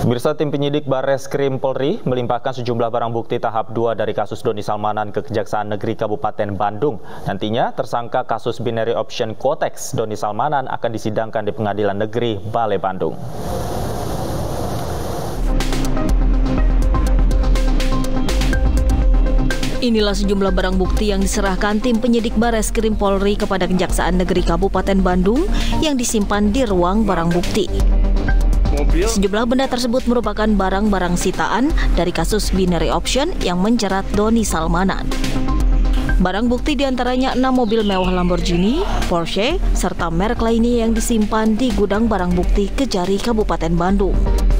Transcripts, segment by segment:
Pemirsa, tim penyidik Barreskrim Polri melimpahkan sejumlah barang bukti tahap 2 dari kasus Doni Salmanan ke Kejaksaan Negeri Kabupaten Bandung. Nantinya tersangka kasus binary option Quotex Doni Salmanan akan disidangkan di Pengadilan Negeri Balai Bandung. Inilah sejumlah barang bukti yang diserahkan tim penyidik Barreskrim Polri kepada Kejaksaan Negeri Kabupaten Bandung yang disimpan di ruang barang bukti. Sejumlah benda tersebut merupakan barang-barang sitaan dari kasus binary option yang menjerat Doni Salmanan. Barang bukti diantaranya 6 mobil mewah Lamborghini, Porsche, serta merek lainnya yang disimpan di gudang barang bukti Kejari, Kabupaten Bandung.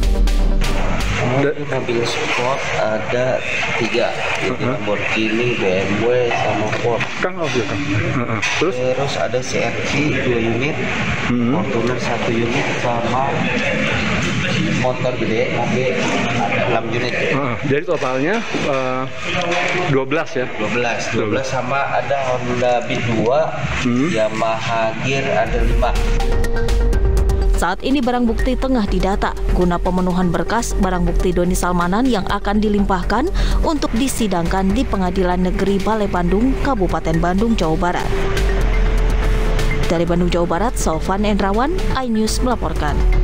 Mobil sport ada 3, jadi Lamborghini, BMW, sama Ford. Terus ada CRV 2 unit, Fortuner 1 unit, sama motor gede, mobil 6 unit. Jadi totalnya 12 ya? 12 sama ada Honda Beat 2, Yamaha Gear ada 5. Saat ini barang bukti tengah didata guna pemenuhan berkas barang bukti Doni Salmanan yang akan dilimpahkan untuk disidangkan di Pengadilan Negeri Balai Bandung, Kabupaten Bandung, Jawa Barat. Dari Bandung, Jawa Barat, Sofan Endrawan, iNews melaporkan.